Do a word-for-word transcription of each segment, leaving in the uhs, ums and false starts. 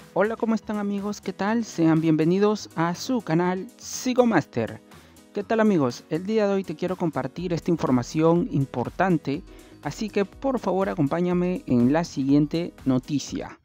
Hola, ¿cómo están amigos? ¿Qué tal? Sean bienvenidos a su canal Psicomaster. ¿Qué tal amigos? El día de hoy te quiero compartir esta información importante, así que por favor acompáñame en la siguiente noticia.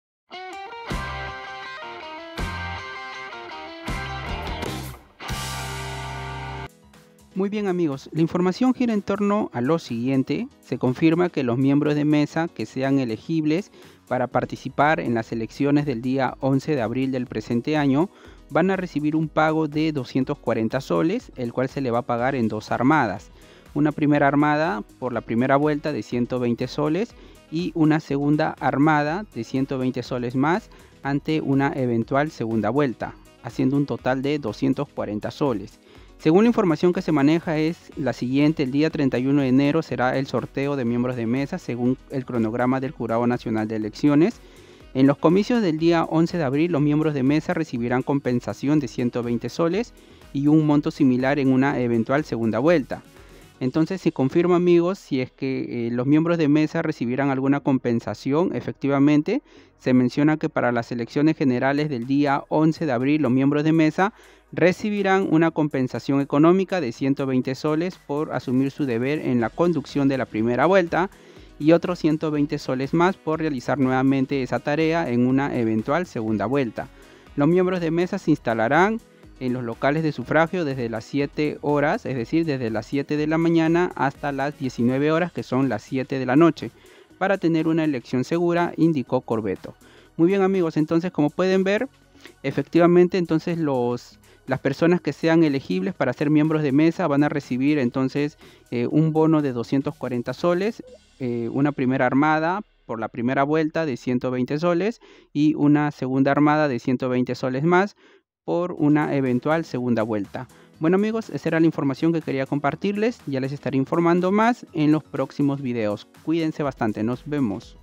Muy bien amigos, la información gira en torno a lo siguiente. Se confirma que los miembros de mesa que sean elegibles para participar en las elecciones del día once de abril del presente año van a recibir un pago de doscientos cuarenta soles, el cual se le va a pagar en dos armadas. Una primera armada por la primera vuelta de ciento veinte soles y una segunda armada de ciento veinte soles más ante una eventual segunda vuelta, haciendo un total de doscientos cuarenta soles. Según la información que se maneja es la siguiente: el día treinta y uno de enero será el sorteo de miembros de mesa según el cronograma del Jurado Nacional de Elecciones. En los comicios del día once de abril los miembros de mesa recibirán compensación de ciento veinte soles y un monto similar en una eventual segunda vuelta. Entonces se confirma amigos si es que eh, los miembros de mesa recibirán alguna compensación. Efectivamente se menciona que para las elecciones generales del día once de abril los miembros de mesa recibirán una compensación económica de ciento veinte soles por asumir su deber en la conducción de la primera vuelta y otros ciento veinte soles más por realizar nuevamente esa tarea en una eventual segunda vuelta. Los miembros de mesa se instalarán en los locales de sufragio desde las siete horas, es decir, desde las siete de la mañana hasta las diecinueve horas, que son las siete de la noche, para tener una elección segura, indicó Corbeto. Muy bien amigos, entonces como pueden ver, efectivamente entonces los, las personas que sean elegibles para ser miembros de mesa van a recibir entonces eh, un bono de doscientos cuarenta soles, eh, una primera armada por la primera vuelta de ciento veinte soles y una segunda armada de ciento veinte soles más por una eventual segunda vuelta. Bueno amigos, esa era la información que quería compartirles. Ya les estaré informando más en los próximos videos. Cuídense bastante, nos vemos.